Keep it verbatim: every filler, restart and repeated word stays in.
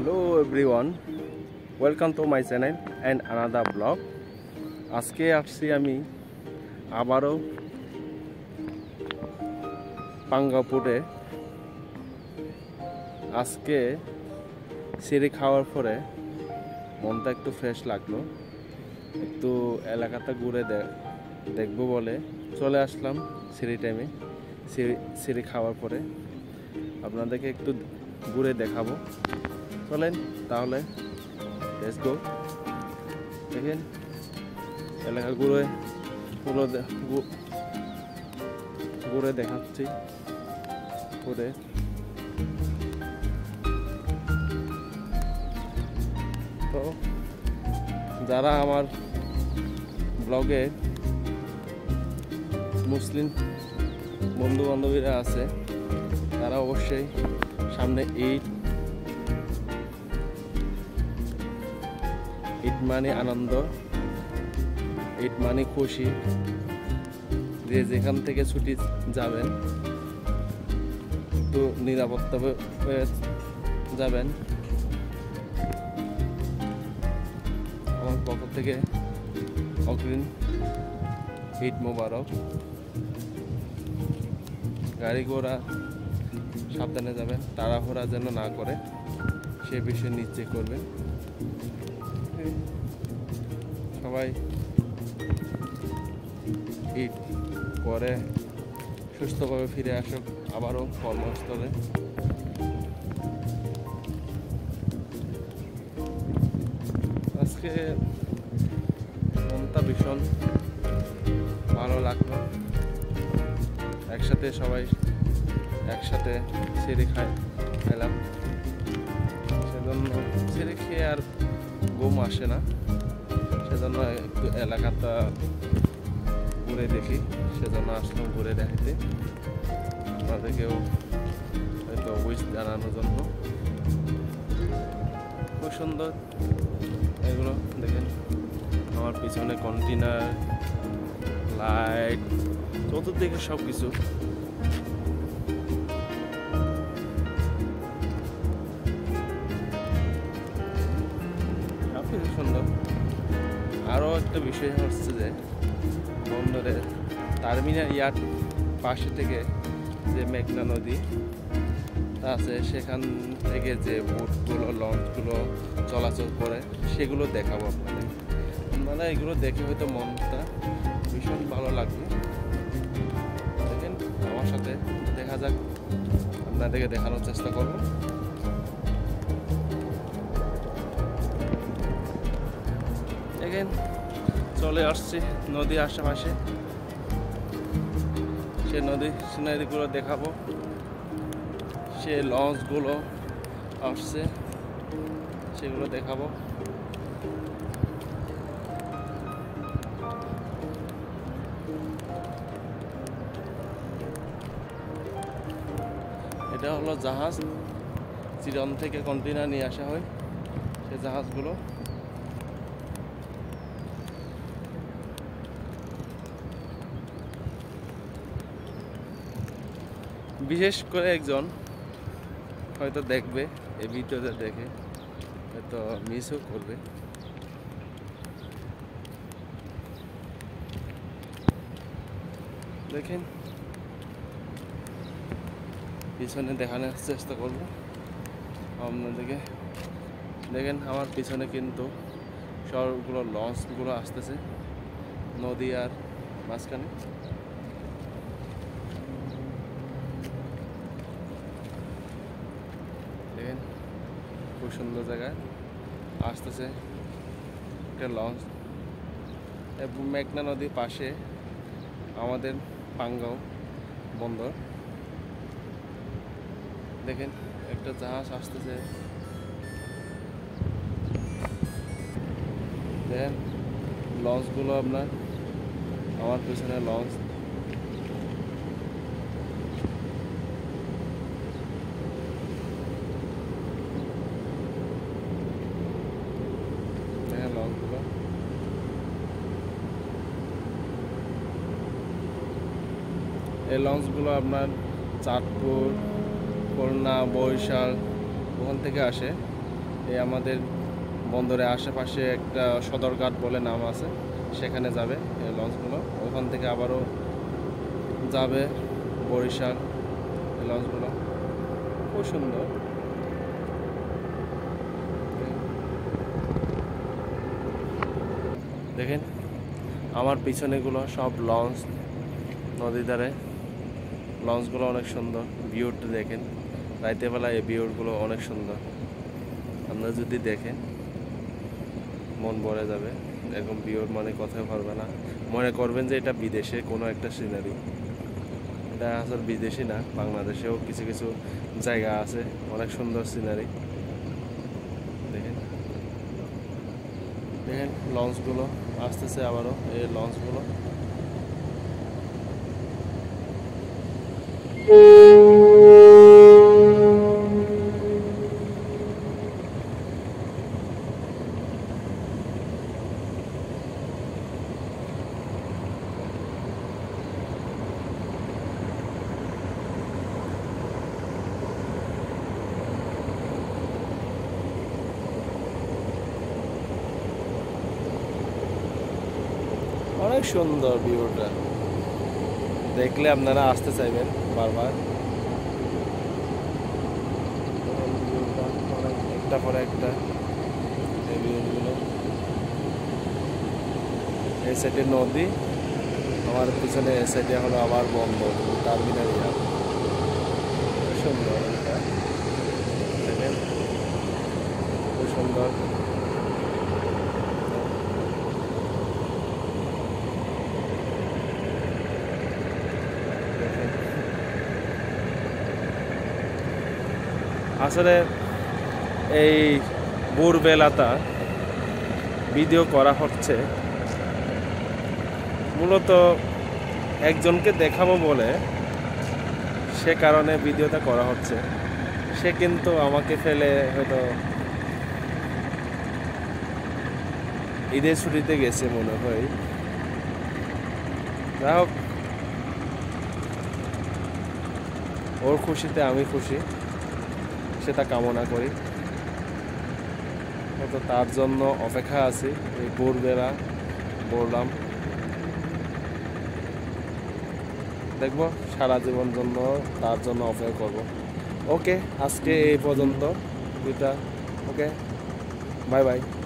Hello everyone, welcome to my channel and another vlog. আজকে আসছি আমি আবারও পাঙ্গাপুরে। আজকে সিঁড়ি খাওয়ার পরে মনটা একটু ফ্রেশ লাগলো, একটু এলাকাটা ঘুরে দেখবো বলে চলে আসলাম সিঁড়ি টাইমে। সিঁড়ি সিঁড়ি খাওয়ার পরে আপনাদেরকে একটু ঘুরে দেখাবো, চলেন তাহলে লেটস গো। দেখেন এলাকা ঘুরে পুরো ঘুরে দেখাচ্ছি ঘুরে। তো যারা আমার ব্লগে মুসলিম বন্ধু বান্ধবীরা আছে তারা অবশ্যই সামনে ঈদ ঈদ মানে আনন্দ, ঈদ মানে খুশি, যে যেখান থেকে ছুটি যাবেন তো নিরাপত্তা যাবেন। আমার পক্ষ থেকে অগ্রিম ঈদ মোবারক। গাড়ি ঘোড়া সাবধানে যাবেন, তাড়াহুড়া যেন না করে সে বিষয়ে নিশ্চয় করবেন। সবাই ঈদ করে সুস্থভাবে ফিরে আসুক আবারও কর্মস্থলে। আজকে মনটা ভীষণ ভালো লাগলো, একসাথে সবাই একসাথে সিঁড়ি খাই খাইলাম। সেজন্য সিঁড়ি খেয়ে আর ঘুম আসে না, সেজন্য একটু এলাকাটা ঘুরে দেখি, সেজন্য আসলাম ঘুরে দেখাতে, আপনাদেরকেও হয়তো উইশ জানানোর জন্য। খুব সুন্দর এগুলো দেখেন, আমার পিছনে কন্টেনার, লাইট, চতুর্দিকে সব কিছু। সুন্দর। আরও একটা বিষয় হচ্ছে যে বন্দরের টার্মিনাল ইয়ার্ড পাশে থেকে যে মেঘনা নদী আছে সেখান থেকে যে বোটগুলো লঞ্চগুলো চলাচল করে সেগুলো দেখাবো আপনাদের। মানে এগুলো দেখে হয়তো মনটা ভীষণ ভালো লাগবে। দেখেন আমার সাথে দেখা যাক, আপনাদেরকে দেখানোর চেষ্টা করবো। দেখেন চলে আসছি নদী আশেপাশে, সে নদী সিনারিগুলো দেখাবো। সে লঞ্চগুলো আসছে সেগুলো দেখাবো। এটা হলো জাহাজ, চিরন থেকে কন্টেনার নিয়ে আসা হয় সে জাহাজগুলো। বিশেষ করে একজন হয়তো দেখবে এই ভিডিওতে, দেখে হয়তো মিসও করবে। দেখেন পিছনে দেখানোর চেষ্টা করবো আপনাদেরকে। দেখেন আমার পিছনে কিন্তু সবগুলো লঞ্চগুলো আসতেছে নদী আর মাঝখানে। দেখেন খুব সুন্দর জায়গায় আসতেছে একটা লঞ্চ, এবং মেঘনা নদীর পাশে আমাদের পাঙ্গাও বন্দর। দেখেন একটা জাহাজ আসতেছে, দেখেন লঞ্চগুলো আপনার আমার পিছনে লঞ্চ। দেখেন লঞ্চগুলো, এই লঞ্চগুলো আপনার চাঁদপুর, খুলনা, বরিশাল ওখান থেকে আসে এই আমাদের বন্দরের আশেপাশে একটা সদরঘাট বলে নাম আছে, সেখানে যাবে এই লঞ্চগুলো। ওখান থেকে আবারও যাবে বরিশাল এই লঞ্চগুলো। খুব সুন্দর। দেখেন আমার পিছনেগুলো সব লঞ্চ, নদীর ধারে লঞ্চগুলো অনেক সুন্দর। ভিউটা দেখেন, রাতের বেলা এই ভিউগুলো অনেক সুন্দর। আপনারা যদি দেখেন মন ভরে যাবে। এরকম ভিউর মানে কথাই পারবে না, মনে করবেন যে এটা বিদেশে কোনো একটা সিনারি। এটা আসলে বিদেশি না, বাংলাদেশেও কিছু কিছু জায়গা আছে অনেক সুন্দর সিনারি। দেখেন দেখেন লঞ্চগুলো আসতেছে আবারও, এই লঞ্চগুলো। অনেক সুন্দর ভিউটা, দেখলে আপনারা আসতে চাইবেন বারবার। একটা পরে একটা এই ভিউগুলো। এই সাইডে নদী, আমার পিছনে এই সাইডে হলো আবার বন্দর টার্মিনাল। সুন্দর এটা দেখেন, খুব সুন্দর। আসলে এই ভোরবেলাটা ভিডিও করা হচ্ছে মূলত একজনকে দেখাবো বলে, সে কারণে ভিডিওটা করা হচ্ছে। সে কিন্তু আমাকে ফেলে হয়তো ঈদের ছুটিতে গেছে মনে হয়। যাই হোক, ওর খুশিতে আমি খুশি, সেটা কামনা করি। তো তার জন্য অপেক্ষা আছি। এই ভোরবেলা বললাম দেখবো, সারা জীবন জন্য তার জন্য অপেক্ষা করব। ওকে, আজকে এই পর্যন্ত দুইটা। Okay, bye by.